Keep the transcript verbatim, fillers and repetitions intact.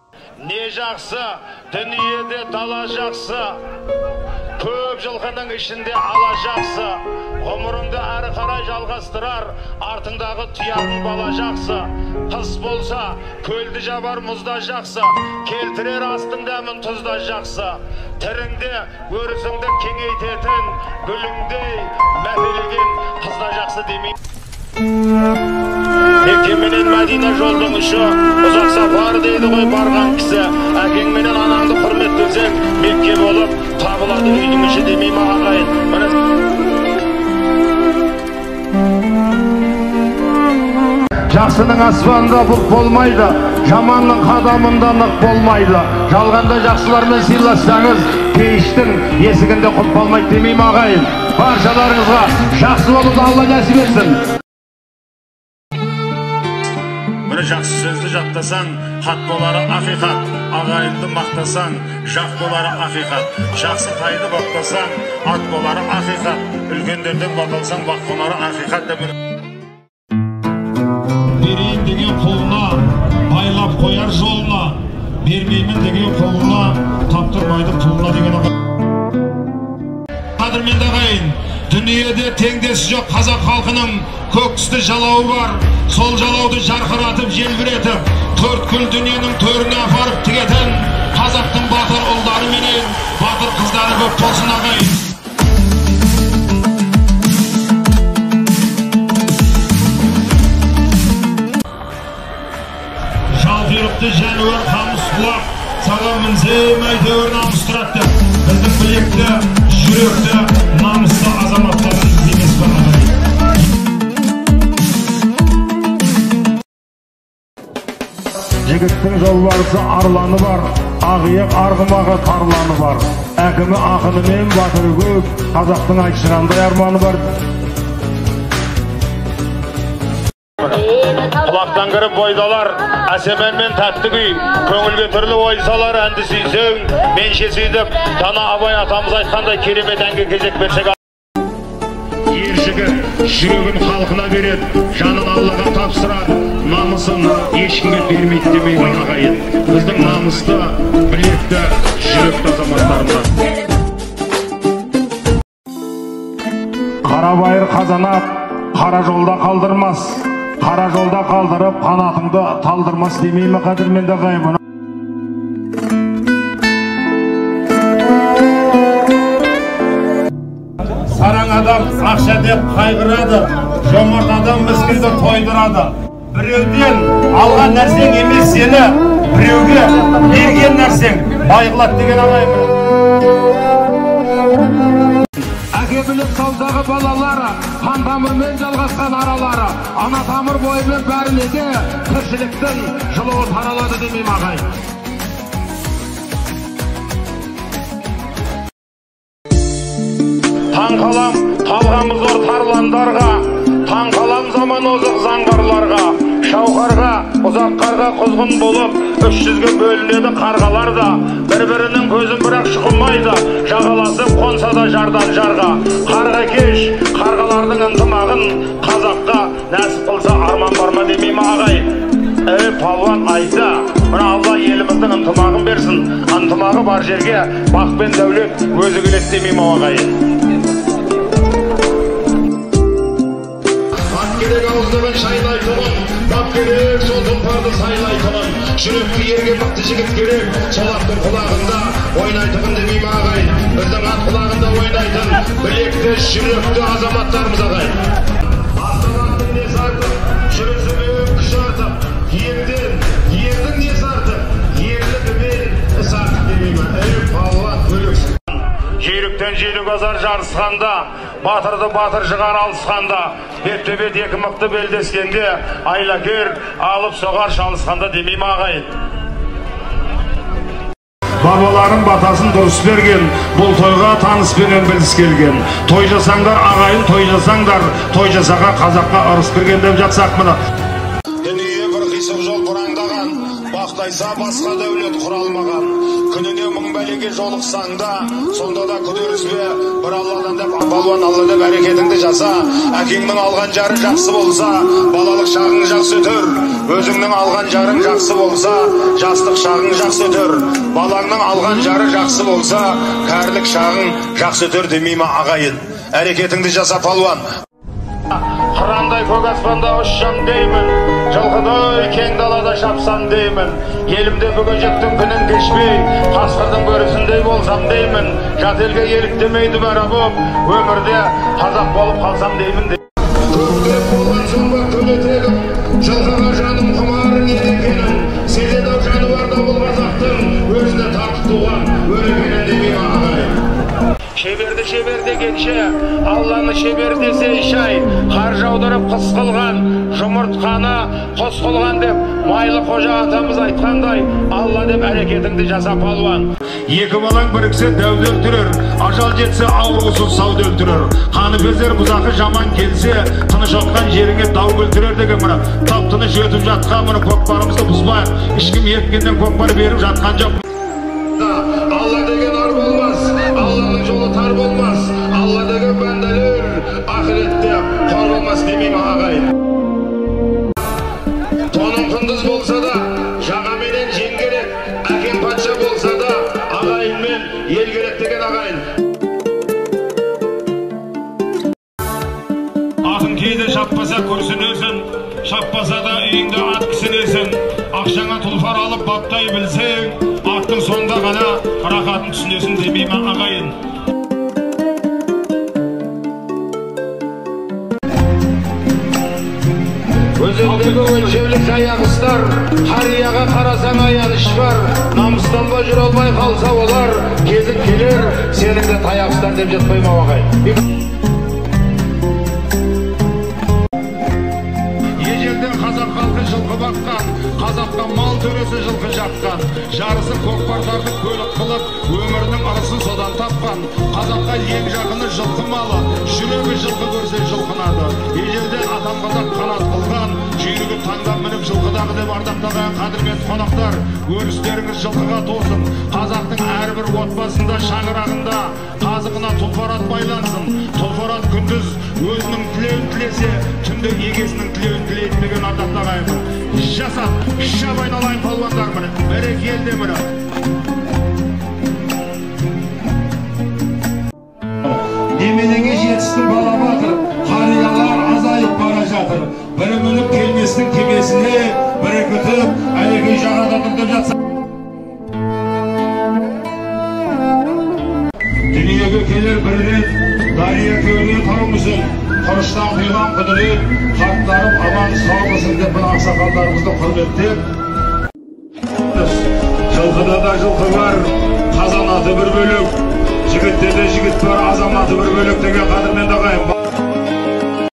Ne жақсы, dünyede dala жақсы, көп жылқының ішінде ала жақсы, ғұмырыңды әрі қарай жалғастырар, артыңдағы тұяғың бала жақсы, қыс болса, көлді жабар мұзда жақсы, келтірер астың дәмін тұзда жақсы, тіріңде өрісіңді кеңейтетін, гүліңдей мәпелеген қызда жақсы демеймін. Меккеменен Мәдина жолдың ұшы, ұзақ сапар дейді ғой барған кісі. Әкеңменен анаңды құрметтесең, Мекке болып табылады үйдің іші демей ма ағайын. Жақсының аспанында бұлт болмайды, жаманның қадамында нық болмайды. Жалғанда жақсылармен сыйлассаңыз, пейіштің есігінде құт болмайды демей ма ағайын. Баршаларыңызға жақсы болуды Алла нәсіп етсін. Бір жақсы сөзді жаттасаң, хат болары ақиқат. Ағайынды мақтасаң, жақ болары ақиқат. Жақсы тайды бақтасаң, ат болары ақиқат. Үлкендерден баталсаң, бақ болары ақиқат. Берейін деген қолына, байлап қояр жолына. Бермеймін деген қолына, таптырмайды пұлына деген аға. Қадірменді ағайын, дүниеде теңдесі жоқ қазақ халқының көк түсті жалауы бар. Сол жалауды жарқыратып, желбіретіп, төрт күл дүниенің төріне апарып тігетін қазақтың батыр ұлдары менен батыр қыздары көп болсын ағайын. Жалқұйрықты жәнуар қамыс құлақ, саған мінсем әйтеуір намыс тұрады. Біздің білекті, жүректі, намысты азаматтарын іздемес бар ағайын. Жігіттің жолбарысы арланы бар, ағиық арғымағы тарланы бар. Әкімі ақынымен батыры көп, қазақтың айтшығандай арманы бар. Құлақтан кіріп бойдалар, әсемен мен тәтті күй, көңілге түрлі ой салар әнді сүйсең, менше сүйдіп, дана Абай атамыз айтқандай керемет әнге кезек берсек. Ер жігіт жүрегін халқына береді, жанын Аллаға тапсырады, намысын ешкімге бермейді демей ағайын. Біздің намысты, білекті, жүректі азаматтарымыз. Қарабайыр қазанат, қара жолда қалдырмас. Қара жолда қалдырып, қанатыңды талдырмас демей ме қадірменді ағайын. Сараң адам ақша деп қайғырады, жомарт адам міскінді тойдырады. Біреуден алған нәрсең емес сені, біреуге берген нәрсең байғылат деген ағайын. Әке біліп салдағы балалары, қан тамырмен жалғасқан аралары, ана тамыр бойымен бәріне де тіршіліктің жылуы таралады демейм ағайын. Таң қалам, талғамыз ор тарландарға, таң қалам заман озық заңғарларға, шауқарға, ұзақ қарға құзғын болып, үш жүзге бөлінеді қарғалар да, бір-бірінің көзін бірақ шұқылмайды, жағаласып қонса да жардан жарға. Қарға кеш, қарғалардың ынтымағын, қазаққа нәсіп қылса арман бар ма демейм ағайын. Әй палуан айта, мына Алла еліміздің ынтымағын берсін, ынтымағы бар жерге бақ пен дәулет өзі келеді демейм ағайын. Керек ауыздығын шайлайтынын, бап керек сол тұлпарды сайлайтынын, жүректі ерге бақты жігіт керек, сол аттың құлағында ойнайтығын демейм ағайын. Біздің ат құлағында ойнайтын, білекті, жүректі азаматтарымыз ағайын. Азаматтың несі артық, жүрісімен күш артық, ерден, ердің несі артық, ерлігімен іс артық демейм ағайын. Әй палуан бөлексін. Жүйріктен жүйрік азар жарысқанда, батырды батыр жығар алысқанда, бет-төбет екі мықты белдескенде, айлакер алып соғар шалысқанда демейм ағайын. Бабаларың батасын дұрыс берген, бұл тойға таныспенен біліс келген. Той жасаңдар ағайын, той жасаңдар, той жасаға қазаққа ырыс берген деп жатсақ мұны. Дүние бір қисық жол бұраңдаған, бақ Қандайса басқа дәулет құралмаған, күніне мың бәлеге жолықсаң да, сонда да күдеріспе, бір Алладан деп, палуан Алла деп әрекетіңді жаса. Әкеңнің алған жары жақсы болса, балалық шағың жақсы өтер. Өзіңнің алған жарың жақсы болса, жастық шағың жақсы өтер. Балаңның алған жары жақсы болса, кәрілік шағың жақсы өтер демей ма ағайын? Әрекетіңді жаса палуан. Қырандай көк аспанда ұшсам деймін, жылқыдай кең далада шапсам деймін. Елімде бүгінжектің күнін кешпей, қасқырдың бөрісіндей болсам деймін. Жат елге еліктемейді бәрі боп, өмірде қазақ болып қалсам деймін. Көктеп болған соң ба көлетегім, жылқыға жаным құмарың едекенін. Сезеді-ау жануарда бұл қазақтың, өзіне тартып туған өрекенін демей ағайын. Шеберді шеберде кетші, Алланы шебер десе шай, қар жаудырып қыс қылған, жұмыртқаны қос қылған деп, майлы қожа атамыз айтқандай, Алла деп әрекетіңді жаса палуан. Екі балаң біріксе дәуді өлтірер, ажал жетсе ауруысыз сауды өлтірер. Қаны безер бұзақы жаман келсе, тыныш отқан жеріңе дау өлтірер деген мұра. Тап тыныш өтіп жатқан мұны көкпарымызды бұзбайық, ешкім еткеннен көкпар беріп жатқан жоқ. Алла деген ар болмас, Алланың жолы тар болмас, Алла деген бәндәлер ақыретте қор болмас демей ма ағайын. Тоның құндыз болса да, жағаменен жен керек, әкем патша болса да, ағайынмен ел керек деген ағайын. Ақын кейде шаппаса күрсінесің, шаппаса да үйіңде ат кісінесің. Ақшаңа тұлпар алып баптай білсең, аттың сонда ғана рақатын түсінесің демей ма ағайын. Өзендегі өлшеулік аяғыстар, қарияға қарасаң аяныш бар. Намыстан ба жүр албай қалса олар, кезін келер, сенің де таяқыстар деп жетпей ма ағайын. Ежелден қазақ халқы жылқы баққан, қазаққа мал төресі жылқы жапқан, жарысы көкпардарды көлік қылып, өмірінің ырысын содан тапқан. Қазаққа ең жақыны жылқы малы, жүрегі жылқы көрсе жылқынады. Ежелден атам қазақ қанат қылған, жүйрігі таңдап мініп жылқыдағы деп ардақтаған қадірмен қонақтар, өрістеріңіз жылқыға тосын. Қазақтың әрбір отбасында шаңырағында қазығына тұлпар ат байлансын. Тұлпар ат күндіз өзінің тілеуін тілесе, түнде егесінің тілеуін тілейді деген ардақтағайын. Жасап, шап айналайын палуандар міне, бәрекелді міне. Неменеге жетістің бала батыр, қариялар азайып бара жатыр. Бірі мініп келместің кемесіне, бірі күтіп, әлеге жағада тұрдып жатса. Дүниеге келер бір рет, дария кеуде тауымызын, құрыштан құйған құдырет, қарттарым аман саумысын деп бір ақсақалдарымызды құрметтеп. Жылқыда да жылқы бар, қазанаты бір бөлек, жігітте де жігіт бар, азаматы бір бөлек деген